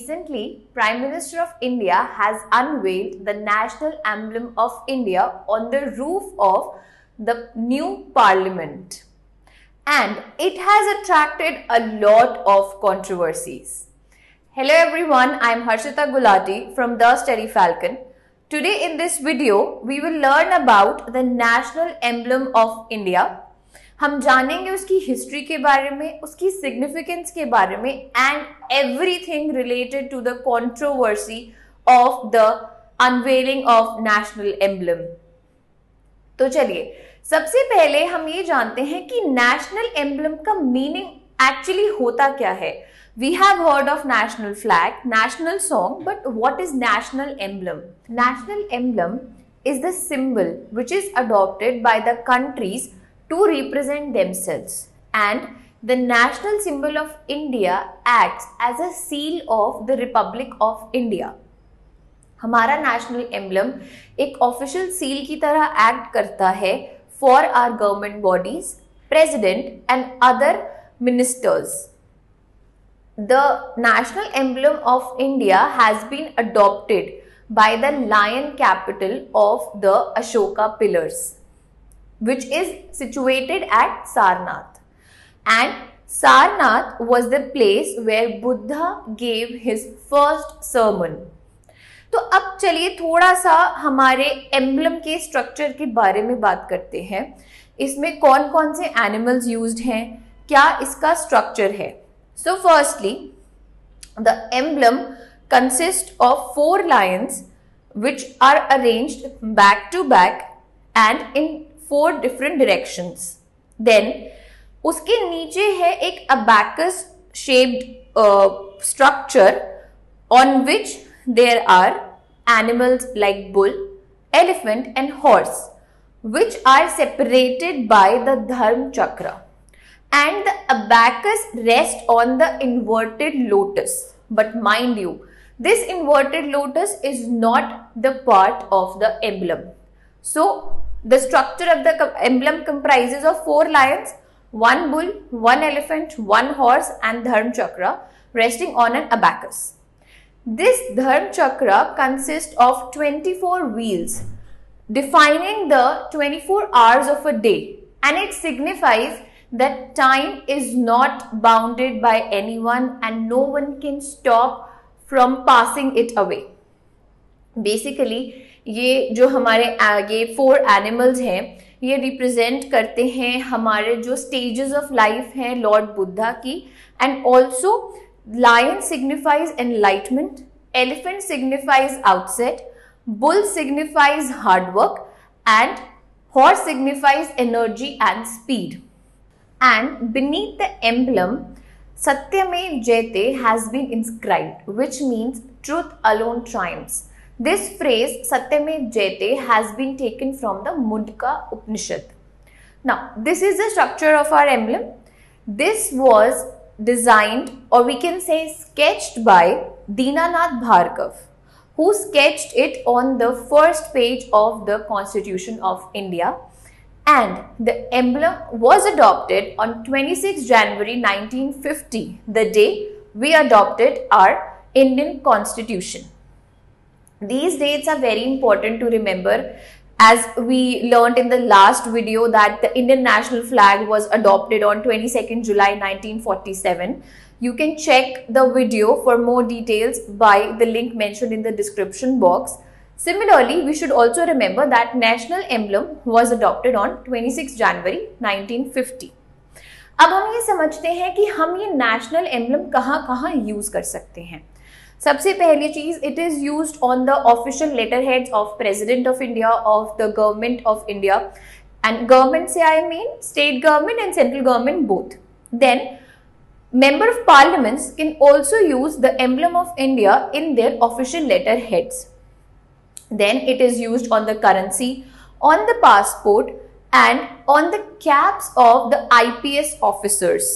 Recently, Prime Minister of India has unveiled the national emblem of India on the roof of the new parliament. And it has attracted a lot of controversies. Hello everyone, I am Harshita Gulati from The Steady Falcon. Today in this video, we will learn about the national emblem of India. हम जानेंगे उसकी history के बारे में, उसकी significance के बारे में and everything related to the controversy of the unveiling of national emblem. तो चलिए, सबसे पहले हम ये जानते हैं कि नेशनल एम्बलम का मीनिंग एक्चुअली होता क्या है। We have heard of national flag, national song, but what is national emblem? National emblem is the symbol which is adopted by the countries to represent themselves, and the national symbol of India acts as a seal of the Republic of India. हमारा national emblem एक official seal की तरह act करता है for our government bodies, president and other ministers. The national emblem of India has been adopted by the lion capital of the Ashoka pillars, which is situated at Sarnath. And Sarnath was the place where Buddha gave his first sermon. तो अब चलिए थोड़ा सा हमारे emblem के structure के बारे में बात करते हैं। इसमें कौन कौन से एनिमल्स यूज्ड हैं, क्या इसका स्ट्रक्चर है। So firstly, the emblem consists of 4 lions which are arranged back to back and in 4 different directions. Then उसके नीचे है एक abacus shaped structure on which there are animals like bull, elephant and horse, which are separated by the dharma chakra. And the abacus rests on the inverted lotus. But mind you, this inverted lotus is not the part of the emblem. So the structure of the emblem comprises of 4 lions, 1 bull, 1 elephant, 1 horse and dharma chakra resting on an abacus. This dharma chakra consists of 24 wheels defining the 24 hours of a day, and it signifies that time is not bounded by anyone and no one can stop from passing it away. Basically ये जो हमारे ये 4 animals हैं, ये represent करते हैं हमारे जो स्टेजेस ऑफ लाइफ हैं लॉर्ड बुद्धा की। And also lion signifies enlightenment, elephant signifies outset, bull signifies hard work and horse signifies energy and speed. And beneath the emblem, Satyamev Jayate has been inscribed, which means truth alone triumphs. This phrase Satyamev Jayate has been taken from the Mundaka Upanishad. Now, this is the structure of our emblem. This was designed, or we can say sketched, by Dinanath Bhargav, who sketched it on the first page of the Constitution of India. And the emblem was adopted on 26 January 1950, the day we adopted our Indian Constitution. These dates are very important to remember, as we learned in the last video that the Indian national flag was adopted on 22nd July 1947. You can check the video for more details by the link mentioned in the description box. Similarly, we should also remember that national emblem was adopted on 26 January 1950. अब हम ये समझते हैं कि हम ये national emblem कहाँ use कर सकते हैं। सबसे पहली चीज, it is used on the official letter heads of president of India, of the government of India, and government से I mean state government and central government both. Then member of parliaments can also use the emblem of India in their official letter heads. Then it is used on the currency, on the passport and on the caps of the IPS officers.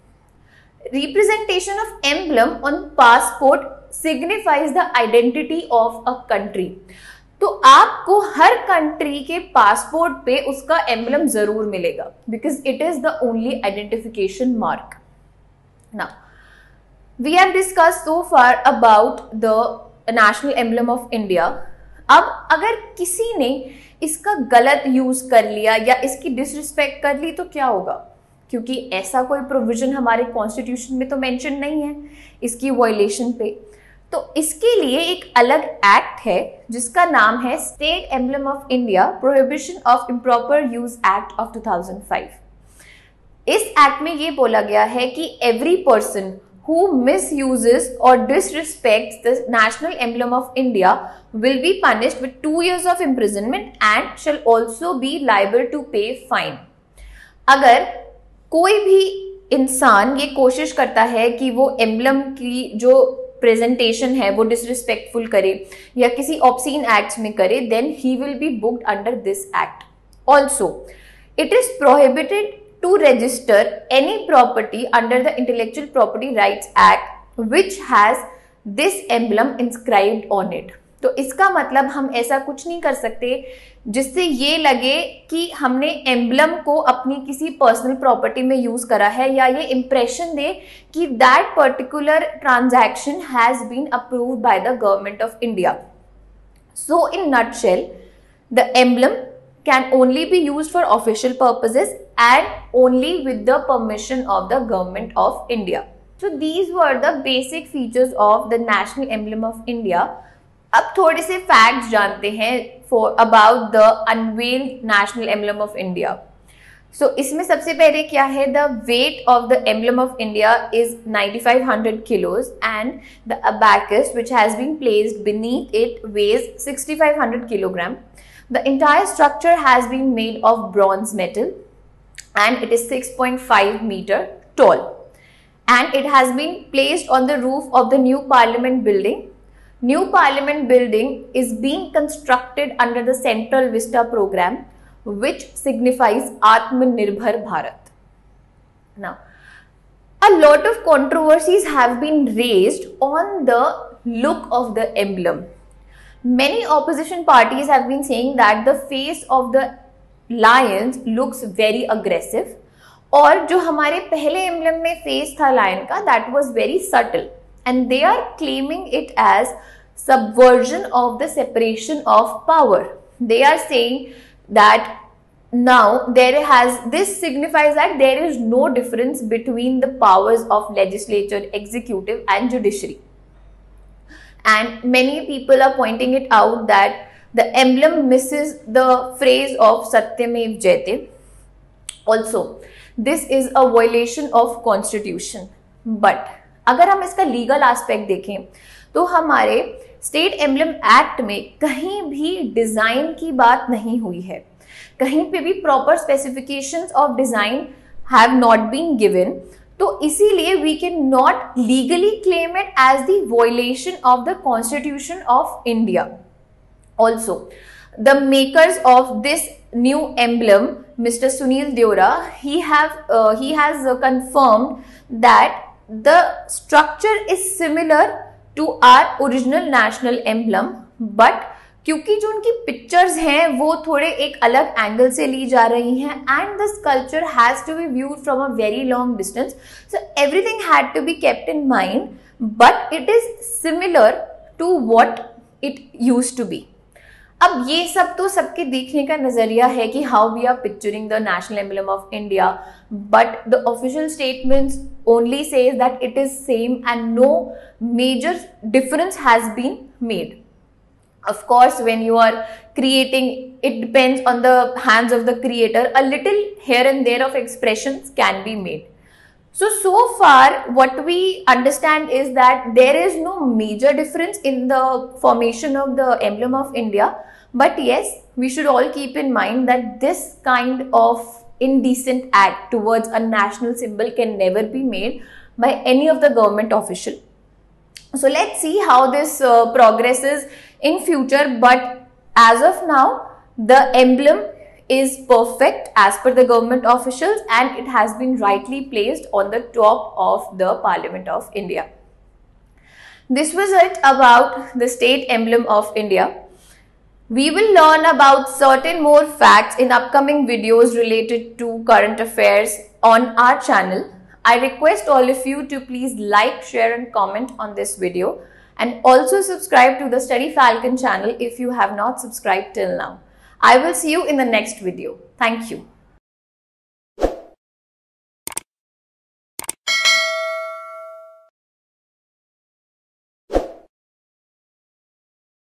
Representation of emblem on passport signifies the identity of a country. तो आपको हर country के passport पे उसका emblem जरूर मिलेगा, because it is the only identification mark. Now, We have discussed so far about the national emblem of India. अब अगर किसी ने इसका गलत यूज कर लिया या इसकी डिसरिस्पेक्ट कर ली तो क्या होगा? क्योंकि ऐसा कोई प्रोविजन हमारे कॉन्स्टिट्यूशन में तो मेंशन नहीं है इसकी वायलेशन पे, तो इसके लिए एक अलग एक्ट है जिसका नाम है state emblem of India prohibition of improper use act of 2005। इस एक्ट में ये बोला गया है कि every person who misuses or disrespects the national emblem of India will be punished with 2 years of imprisonment and shall also be liable to pay fine। अगर कोई भी इंसान ये कोशिश करता है कि वो एम्बलम की जो प्रेजेंटेशन है वो डिसरिस्पेक्टफुल करे या किसी ऑब्सीन एक्ट्स में करे, then he will be booked under this act. Also it is prohibited to register any property under the Intellectual Property Rights Act which has this emblem inscribed on it। तो इसका मतलब हम ऐसा कुछ नहीं कर सकते जिससे ये लगे कि हमने एम्बलम को अपनी किसी पर्सनल प्रॉपर्टी में यूज करा है या ये इंप्रेशन दे कि that particular transaction has been approved by the government of India. So in nutshell the emblem can only be used for official purposes and only with the permission of the government of India। So these were the basic features of the national emblem of India। अब थोड़े से facts जानते हैं for about the unveiled national emblem of India। So इसमें सबसे पहले क्या है, the weight of the emblem of India is 9500 kilos and the abacus which has been placed beneath it weighs 6500 kilogram। The entire structure has been made of bronze metal and it is 6.5 meter tall and it has been placed on the roof of the new parliament building। New parliament building is being constructed under the Central Vista program which signifies Atmanirbhar Bharat। Now, a lot of controversies have been raised on the look of the emblem। Many opposition parties have been saying that the face of the lions looks very aggressive और जो हमारे पहले emblem में face था lion का that was very subtle and they are claiming it as subversion of the separation of power। They are saying that now this signifies that there is no difference between the powers of legislature, executive and judiciary। And many people are pointing it out that the emblem misses the phrase of Satyamev Jayate। Also, this is a violation of constitution। But अगर हम इसका legal aspect देखें तो हमारे state emblem act में कहीं भी design की बात नहीं हुई है, कहीं पे भी proper specifications of design have not been given. तो इसीलिए we can not legally claim it as the violation of the constitution of India. Also the makers of this new emblem mister Sunil Deora he has confirmed that the structure is similar to our original national emblem but क्योंकि जो उनकी pictures हैं वो थोड़े एक अलग angle से ली जा रही हैं and the sculpture has to be viewed from a very long distance, so everything had to be kept in mind but it is similar to what it used to be. अब ये सब तो सबके देखने का नजरिया है कि how we are picturing the national emblem of India, but the official statements only says that it is same and no major difference has been made. Of course, when you are creating, it depends on the hands of the creator. A little here and there of expressions can be made. So far, what we understand is that there is no major difference in the formation of the emblem of India. But yes, we should all keep in mind that this kind of indecent act towards a national symbol can never be made by any of the government official. So let's see how this progresses in future, but as of now the emblem is perfect as per the government officials and it has been rightly placed on the top of the Parliament of India. This was it about the state emblem of India. We will learn about certain more facts in upcoming videos related to current affairs on our channel. I request all of you to please like, share and comment on this video, and also subscribe to the Study Falcon channel if you have not subscribed till now. I will see you in the next video. Thank you.